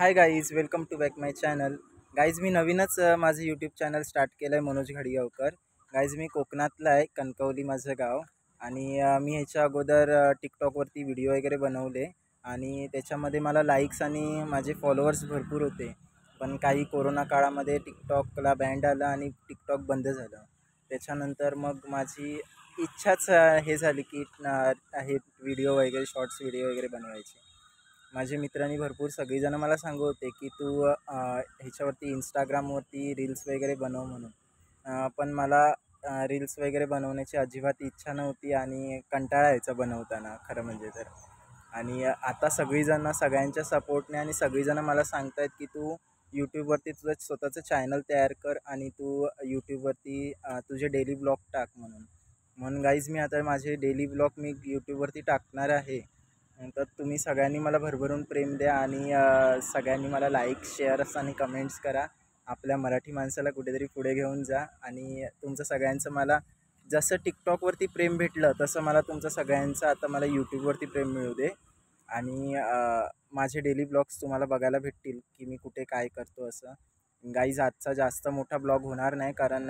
High guys, welcome to back my channel. Guys मी नवीनच माझं यूट्यूब चॅनल स्टार्ट केलं आहे, मनोज घाडगावकर. गाईज मी कोकणातला आहे, कणकवली माझं गाव. आणि मी ह्याच्या अगोदर टिकटॉकवरती व्हिडिओ वगैरे बनवले आणि त्याच्यामध्ये मला लाईक्स आणि माझे फॉलोअर्स भरपूर होते. पण काही कोरोना काळामध्ये टिकटॉकला बॅन्ड आलं आणि टिकटॉक बंद झालं. त्याच्यानंतर मग माझी इच्छाच हे झाली की हे व्हिडिओ वगैरे शॉर्ट्स व्हिडिओ वगैरे बनवायचे. माझे मित्रांनी भरपूर सगळीजणं मला सांगत होते की तू ह्याच्यावरती इंस्टाग्रामवरती रील्स वगैरे बनव म्हणून. पण मला रील्स वगैरे बनवण्याची अजिबात इच्छा नव्हती आणि कंटाळा यायचा बनवताना खरं म्हणजे तर. आणि आता सगळीजणं सगळ्यांच्या सपोर्टने आणि सगळीजणं मला सांगत आहेत की तू यूट्यूबवरती तुझं स्वतःचं चॅनल तयार कर आणि तू यूट्यूबवरती तुझे डेली ब्लॉग टाक म्हणून. म्हणून गाईज मी आता माझे डेली ब्लॉग मी यूट्यूबवरती टाकणार आहे. तर तुम्ही सगळ्यांनी मला भरभरून प्रेम द्या आणि सगळ्यांनी मला लाईक शेअर्स आणि कमेंट्स करा. आपल्या मराठी माणसाला कुठेतरी पुढे घेऊन जा. आणि तुमचं सगळ्यांचं मला जसं टिकटॉकवरती प्रेम भेटलं तसं मला तुमचं सगळ्यांचं आता मला यूट्यूबवरती प्रेम मिळू दे. आणि माझे डेली ब्लॉग्स तुम्हाला बघायला भेटतील की मी कुठे काय करतो असं. गाईज आजचा जास्त मोठा ब्लॉग होणार नाही कारण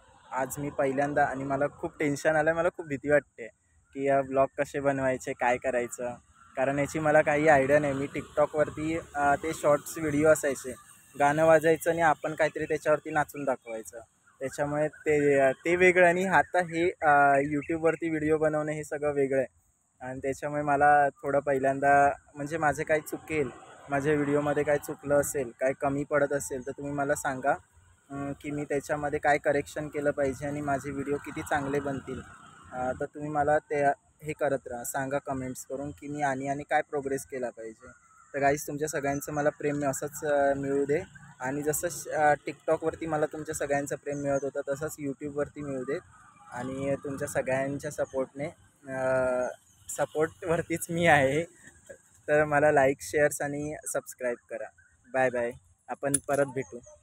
आज मी पहिल्यांदा आणि मला खूप टेन्शन आलं आहे, मला खूप भीती वाटते की ब्लॉग कसे बनवायचे, काय करायचं. कारण याची मला काही आयडिया नाही. मी टिकटॉकवरती ते शॉर्ट्स व्हिडिओ असायचे, गाणं वाजायचं आणि आपण काहीतरी त्याच्यावरती नाचून दाखवायचं. त्याच्यामुळे ते वेगळं आणि आता हे यूट्यूबवरती व्हिडिओ बनवणं हे सगळं वेगळं आहे. आणि त्याच्यामुळे मला थोडं पहिल्यांदा म्हणजे माझे काही चुकेल, माझ्या व्हिडिओमध्ये काय चुकलं असेल, काय कमी पडत असेल तर तुम्ही मला सांगा की मी त्याच्यामध्ये काय करेक्शन केलं पाहिजे आणि माझे व्हिडिओ किती चांगले बनतील. तर तुम्ही मला ते हे करत राहा, सांगा कमेंट्स करून की मी आणि काय प्रोग्रेस केला पाहिजे. तर गाईज तुमच्या सगळ्यांचं मला प्रेम असंच मिळू दे. आणि जसं टिकटॉकवरती मला तुमच्या सगळ्यांचं प्रेम मिळत होतं तसंच यूट्यूबवरती मिळू देत. आणि तुमच्या सगळ्यांच्या सपोर्टने सपोर्टवरतीच मी आहे. तर मला लाईक शेअर्स आणि सबस्क्राईब करा. Bye bye. आपण परत भेटू.